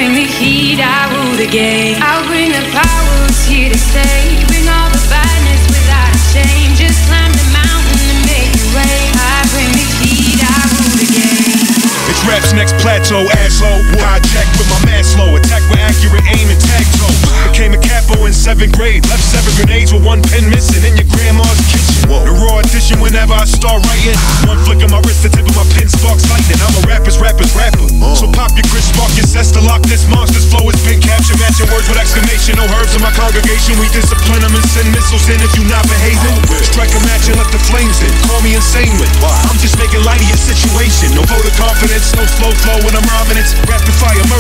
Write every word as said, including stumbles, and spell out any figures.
bring the heat, I rule the game. I'll bring the power, who's here to stay. Bring all the badness without a shame. Just climb the mountain and make it rain. I bring the heat, I rule the game. It's rap's next plateau, asshole. Hijack with my Maslow. Attack with accurate aim and tag toe. Became a capo in seventh grade. Left seven grenades with one pin missing in your grandma's kitchen. The raw addition whenever I start writing. One flick of my wrist, the tip of my pen sparks lightning. I'm a rapper's rapper's rapper. So pop your grist, spark your cess to lock this monster's flow has been captured. Matching words with exclamation. No herbs in my congregation. We discipline them and send missiles in if you not behaving. Strike a match and let the flames in. Call me insane with. I'm just making light of your situation. No vote of confidence, no slow flow when I'm rhyming. It's rapid fire.